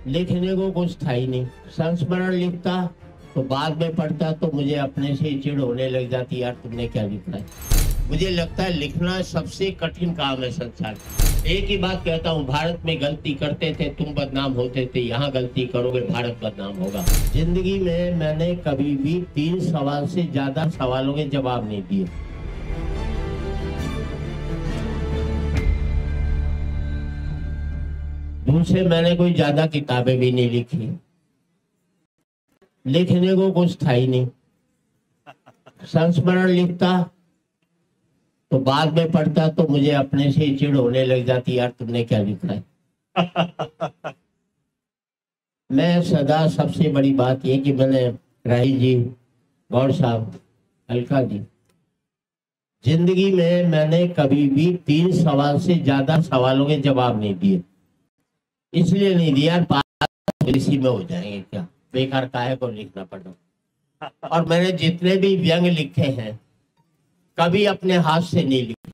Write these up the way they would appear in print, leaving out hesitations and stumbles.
लिखने को कुछ था ही नहीं। संस्मरण लिखता तो बाद में पढ़ता तो मुझे अपने से चिढ़ होने लग जाती, यार तुमने क्या लिखा है। मुझे लगता है लिखना सबसे कठिन काम है संसार में। एक ही बात कहता हूँ, भारत में गलती करते थे तुम बदनाम होते थे, यहाँ गलती करोगे भारत बदनाम होगा। जिंदगी में मैंने कभी भी 3 सवाल से ज्यादा सवालों के जवाब नहीं दिए। दूसरे मैंने कोई ज्यादा किताबें भी नहीं लिखी। लिखने को कुछ था ही नहीं। संस्मरण लिखता तो बाद में पढ़ता तो मुझे अपने से चिढ़ होने लग जाती, यार तुमने क्या लिखा है। मैं सदा सबसे बड़ी बात ये कि मैंने राही जी, गौर साहब, अलका जी, जिंदगी में मैंने कभी भी 3 सवाल से ज्यादा सवालों के जवाब नहीं दिए। इसलिए नहीं दिया, इसी में हो जाएंगे क्या, बेकार काहे को लिखना पड़ा। और मैंने जितने भी व्यंग लिखे हैं कभी अपने हाथ से नहीं लिखे।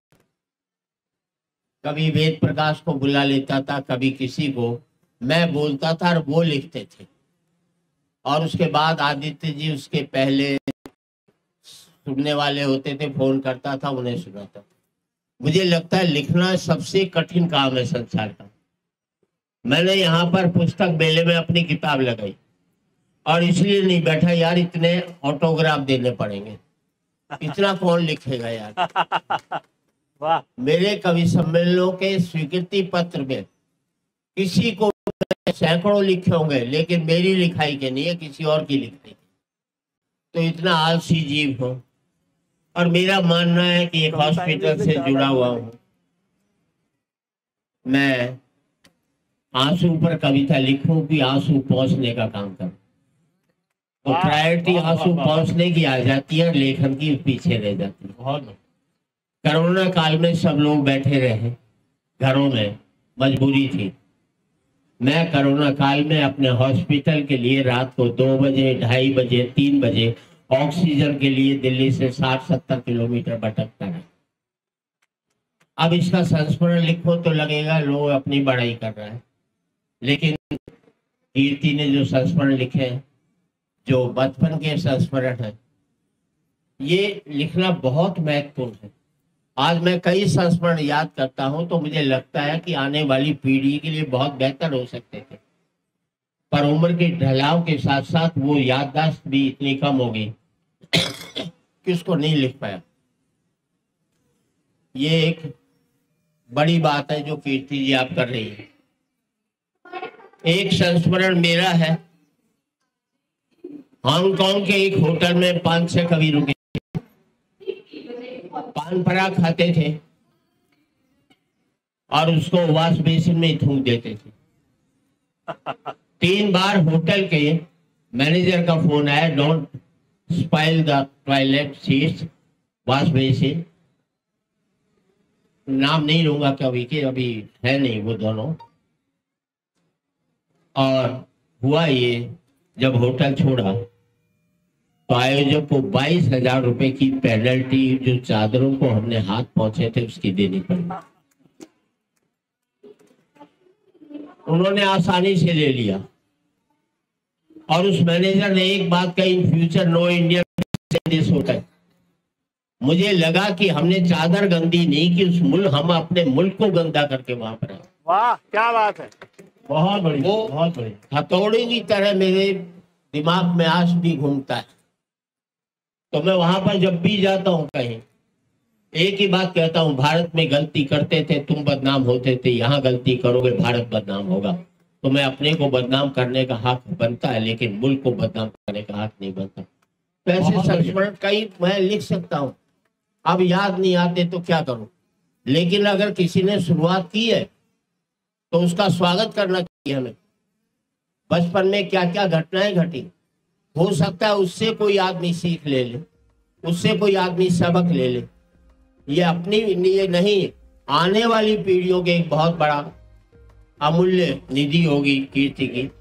कभी वेद प्रकाश को बुला लेता था, कभी किसी को, मैं बोलता था और वो लिखते थे। और उसके बाद आदित्य जी उसके पहले सुनने वाले होते थे, फोन करता था, उन्हें सुनाता। मुझे लगता है लिखना सबसे कठिन काम है संसार का। मैंने यहाँ पर पुस्तक मेले में अपनी किताब लगाई और इसलिए नहीं बैठा, यार इतने ऑटोग्राफ देने पड़ेंगे, इतना कौन लिखेगा यार। वाह। मेरे कवि सम्मेलनों के स्वीकृति पत्र में किसी को सैकड़ों लिखे होंगे, लेकिन मेरी लिखाई के नहीं है, किसी और की लिखाई। तो इतना आलसी जीव हो। और मेरा मानना है कि एक हॉस्पिटल से जुड़ा हुआ हूं मैं, आंसू पर कविता लिखूं कि आंसू पहुंचने का काम करूं। तो प्रायोरिटी आंसू पहुंचने की आ जाती है, लेखन की पीछे रह जाती है। बहुत कोरोना काल में सब लोग बैठे रहे घरों में, मजबूरी थी। मैं कोरोना काल में अपने हॉस्पिटल के लिए रात को 2 बजे, 2:30 बजे, 3 बजे ऑक्सीजन के लिए दिल्ली से 60-70 किलोमीटर भटकता रहा। अब इसका संस्मरण लिखो तो लगेगा लोग अपनी बड़ाई कर रहा है, लेकिन कीर्ति ने जो संस्मरण लिखे हैं, जो बचपन के संस्मरण है, ये लिखना बहुत महत्वपूर्ण है। आज मैं कई संस्मरण याद करता हूं तो मुझे लगता है कि आने वाली पीढ़ी के लिए बहुत बेहतर हो सकते थे, पर उम्र के ढलाव के साथ साथ वो याददाश्त भी इतनी कम हो गई कि उसको नहीं लिख पाया। ये एक बड़ी बात है जो कीर्ति जी आप कर रही है। एक संस्मरण मेरा है, हांगकांग के एक होटल में 5-6 कवि रुके, पान पराग खाते थे और उसको वॉश बेसिन में थूक देते थे। 3 बार होटल के मैनेजर का फोन आया, don't spoil the toilet seats, wash basin. नाम नहीं लूंगा कवि के, अभी है नहीं वो दोनों। और हुआ ये, जब होटल छोड़ा तो आयोजक को 22,000 रुपए की पेनल्टी, जो चादरों को हमने हाथ पहुंचे थे उसकी देनी पड़ी। उन्होंने आसानी से ले लिया और उस मैनेजर ने एक बात कही, in future no Indian this hotel. मुझे लगा कि हमने चादर गंदी नहीं की, हम अपने मुल्क को गंदा करके वहां पर आए। वाह क्या बात है, बहुत बड़ी, बहुत बड़ी हथौड़ी की तरह मेरे दिमाग में आज भी घूमता है। तो मैं वहां पर जब भी जाता हूं कहीं, एक ही बात कहता हूं, भारत में गलती करते थे तुम बदनाम होते थे, यहाँ गलती करोगे भारत बदनाम होगा। तो मैं अपने को बदनाम करने का हक बनता है, लेकिन मुल्क को बदनाम करने का हक नहीं बनता। तो ऐसे संस्मरण कई मैं लिख सकता हूँ, अब याद नहीं आते तो क्या करूं। लेकिन अगर किसी ने शुरुआत की है तो उसका स्वागत करना चाहिए हमें। बचपन में क्या क्या घटनाएं घटी, हो सकता है उससे कोई आदमी सीख ले ले, उससे कोई आदमी सबक ले ले। ये अपनी लिए नहीं, आने वाली पीढ़ियों के एक बहुत बड़ा अमूल्य निधि होगी कीर्ति की।